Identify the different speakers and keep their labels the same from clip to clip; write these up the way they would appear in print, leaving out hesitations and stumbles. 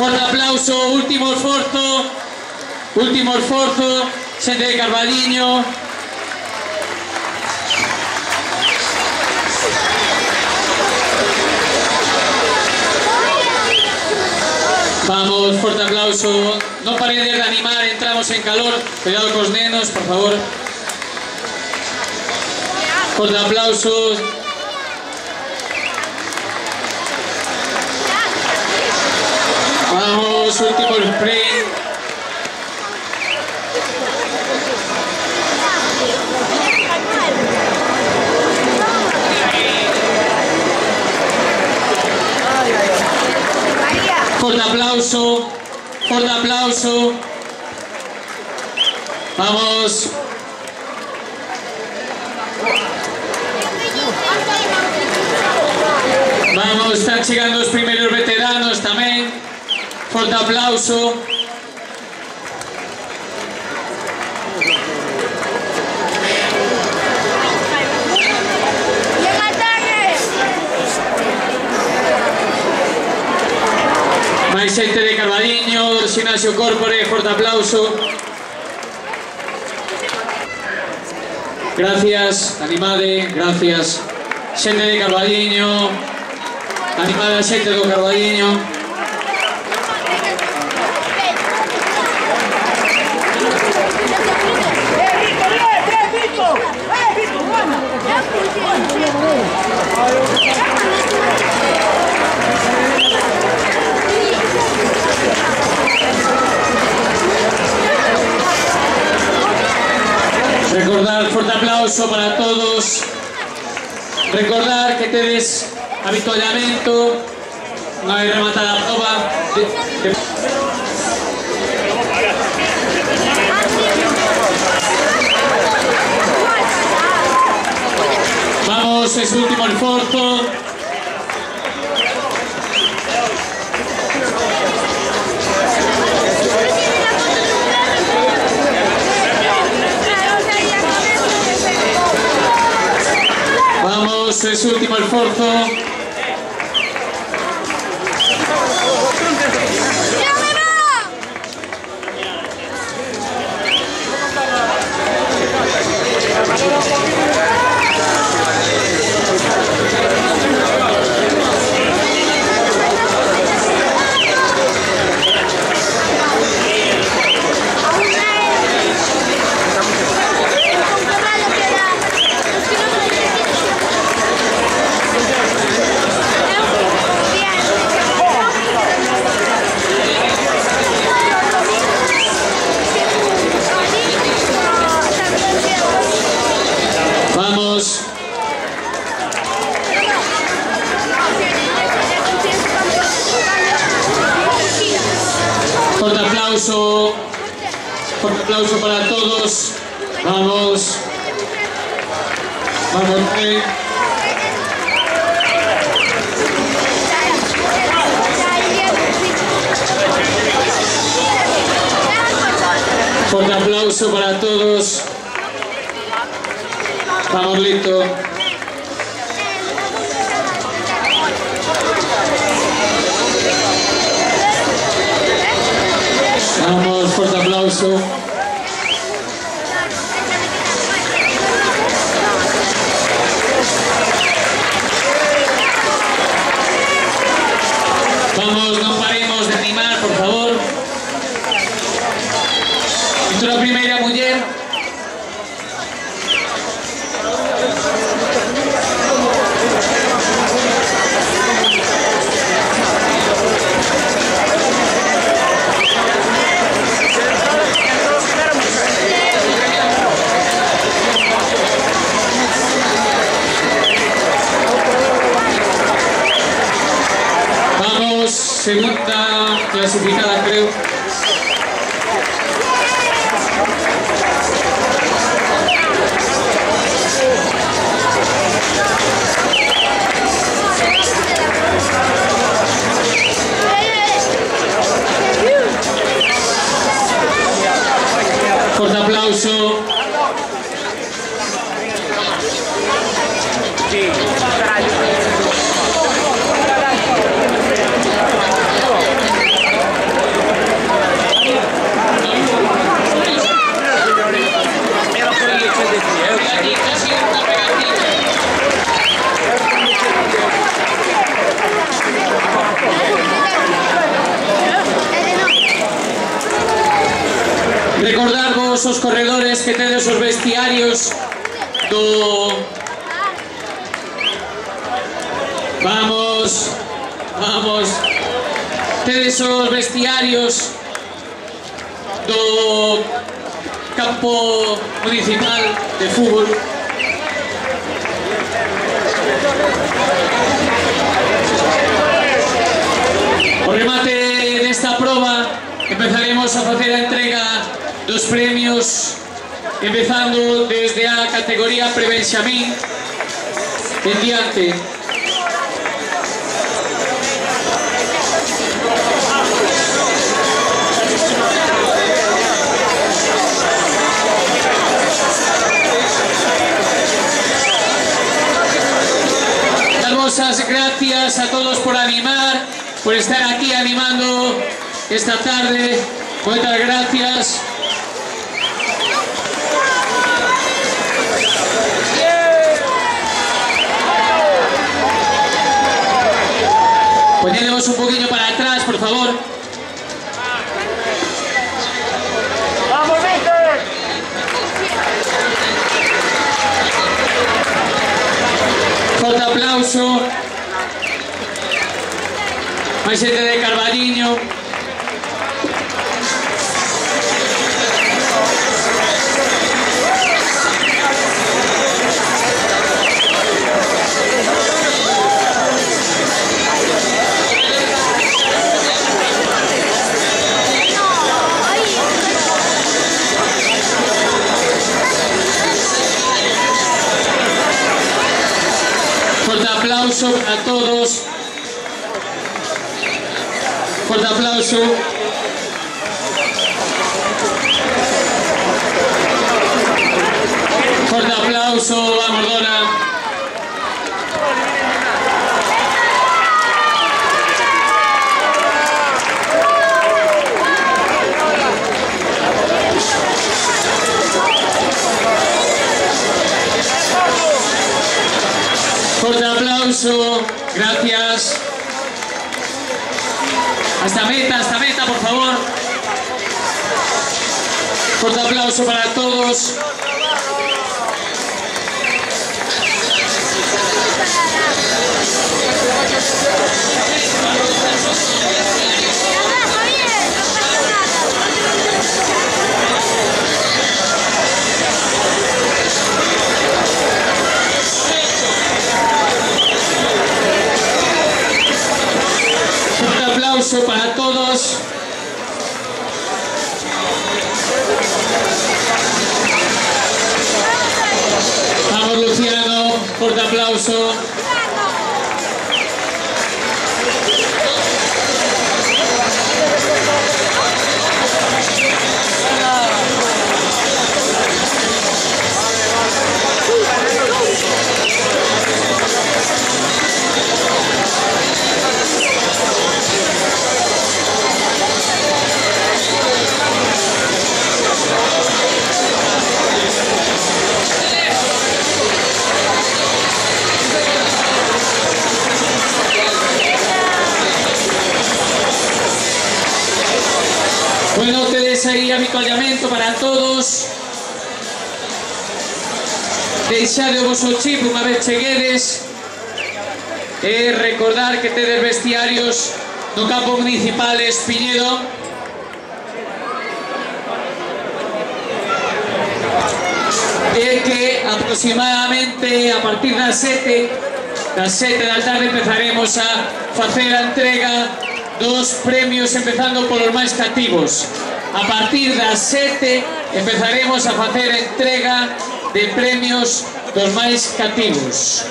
Speaker 1: Forte applauso, ultimo sforzo, Xente de Carballiño. Vamos, forte aplauso, non paredes de animar, entramos en calor, cuidado cos nenos, por favor. Forte aplauso. Vamos, último sprint. Forte aplauso, forte aplauso. Vamos. Vamos, están chegando os primeiros veteranos tamén. Forte aplauso. Máis xente de Carballiño, do Ximnasio Corpore, forte aplauso. Gracias, animade, gracias. Xente de Carballiño, animade a xente do Carballiño. Recordar, forte aplauso para todos. Recordar que tedes avituallamento, non hai rematada a prova. Vamos, es último esforzo. Vamos, es último esfuerzo. Vamos. Fuerte aplauso para todos. Vamos. Vamos. Fuerte aplauso para todos. Vamos, listo. Vamos, fuerte aplauso. Vamos, no paremos de animar, por favor. Nuestra primera mujer. Vamos, segunda clasificada, creo. Fuerte aplauso. todos os corredores que tedes os vestiarios do... Vamos, vamos. Tedes os vestiarios do campo municipal de fútbol. O remate desta proba empezaremos a facer a entrega dos premios, empezando desde a categoría Prebenxamín en diante. Damos gracias a todos por animar, por estar aquí animando esta tarde. Muchas gracias. Poniéndonos un poquillo para atrás, por favor. ¡Vamos, Víctor! Fuerte aplauso. Máis xente de Carballiño. Fuerte aplauso a todos. Fuerte aplauso. Fuerte aplauso, vamos Dora. Fuerte aplauso, gracias. Hasta meta, por favor. Fuerte aplauso para todos. Un aplauso para todos. Vamos Luciano, fuerte aplauso. Bueno, tedes aí avituallamento para todos. Deixade o vosso chip unha vez cheguedes. E recordar que tedes vestiarios no campo municipal de Espiñedo. E que aproximadamente a partir das 7 da tarde empezaremos a facer a entrega dos premios, empezando polos máis cativos. A partir das 7 empezaremos a facer a entrega de premios dos máis cativos.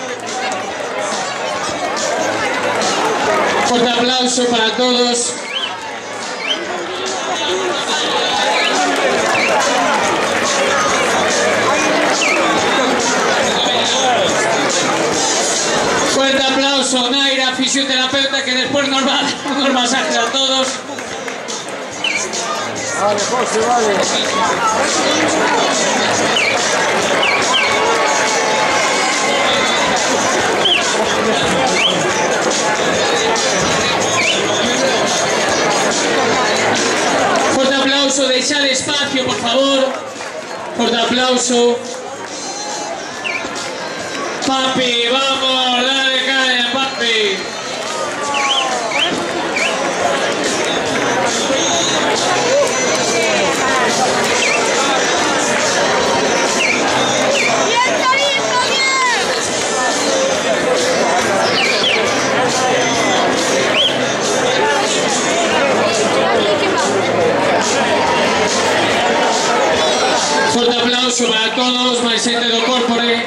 Speaker 1: Fuerte aplauso para todos. Fuerte aplauso, Naira, fisioterapeuta, que después nos va a dar unos masajes a todos.
Speaker 2: Vale, José, vale.
Speaker 1: Fuerte aplauso, deixad espacio, por favor. Fuerte aplauso. Papi, vamos, dale caña, papi. Fuerte aplauso para todos, máis xente do Corpore.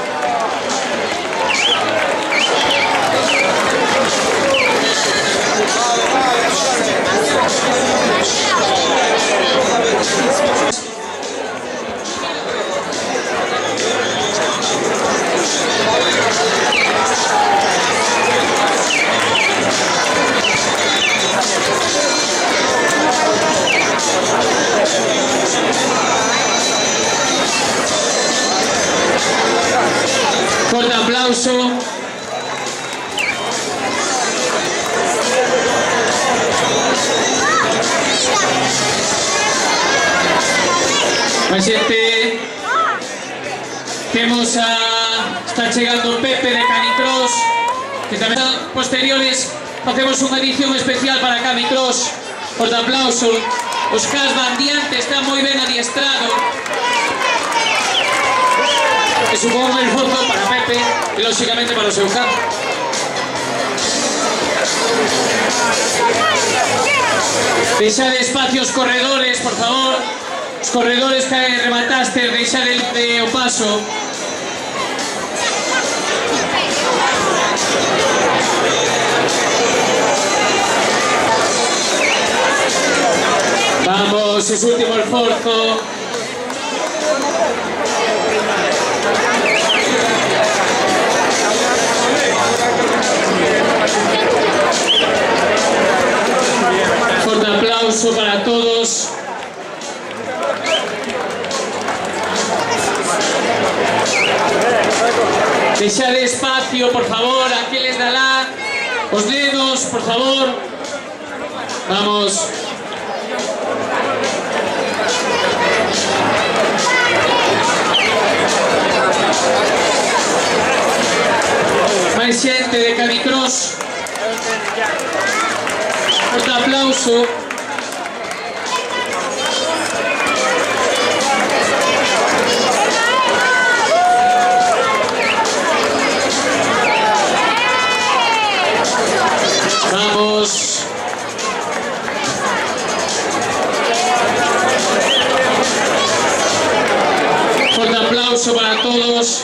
Speaker 1: Fuerte aplauso. Máis xente. Temos a... Está chegando Pepe de Canicross, que tamén posteriores facemos unha edición especial para Canicross. Fuerte aplauso. Os cas van diante, está moi ben adiestrado. Que supongo un esforzo para Pepe e lóxicamente para o seu can. Deixade espacio aos corredores, por favor. Os corredores que remataste, deixade o paso. Vamos, es último esforzo. Fuerte aplauso para todos. Deixade espacio, por favor, aquí les dará os dedos, por favor. Vamos. Máis xente de Canicross. Fuerte aplauso. Vamos. Fuerte aplauso para todos.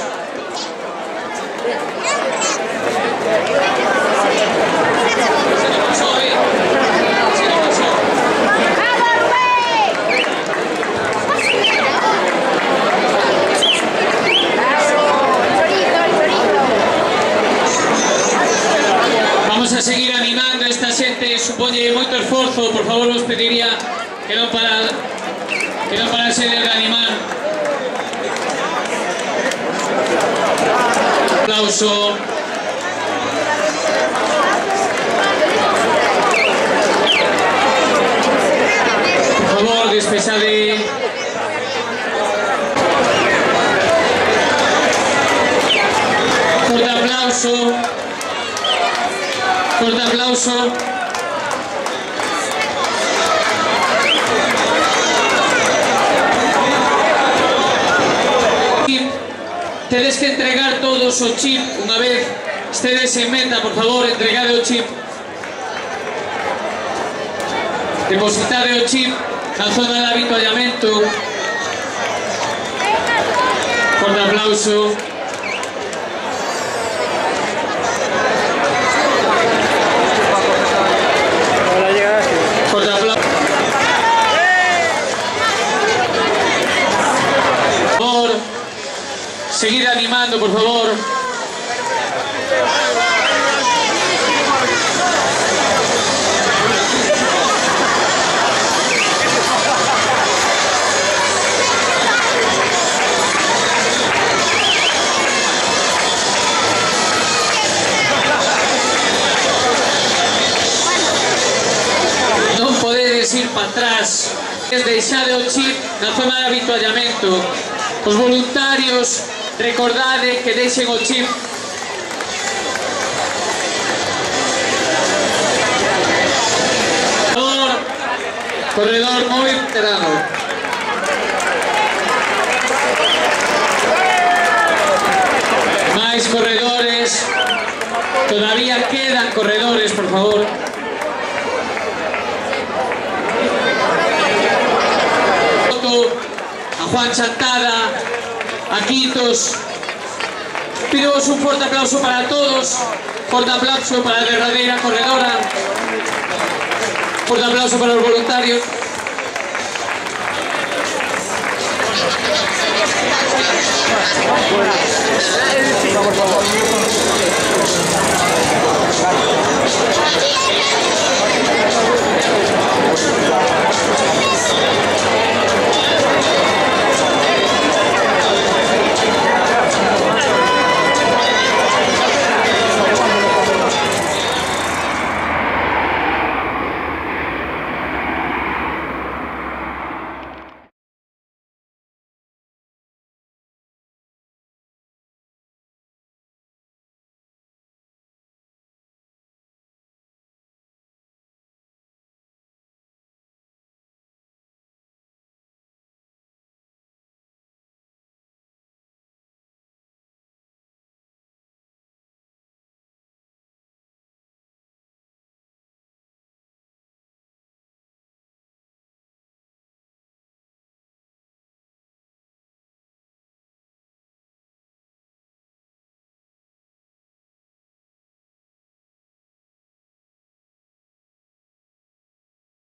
Speaker 1: Vamos a seguir animando a esta xente, supoñe moito esforzo, por favor vos pediría que non parase de animar. Aplauso. Por favor, despexade. Fuerte aplauso. Fuerte aplauso. Tedes que entregar todos o chip unha vez estedes en meta, por favor, entregade o chip. Depositade o chip na zona de avituallamento. Fuerte aplauso. Fuerte aplauso. Por favor, seguid animando, por favor. Non podedes ir para atrás. Deixade o chip na zona de habituallamento. Os voluntarios, recordade que deixen o chip. Corredor moi veterano. Máis corredores. Todavía quedan corredores, por favor. A Juan Chantada, a Quitos. Pidemos un fuerte aplauso para todos. Fuerte aplauso para la derradeira corredora. Fuerte aplauso para los voluntarios. Por favor.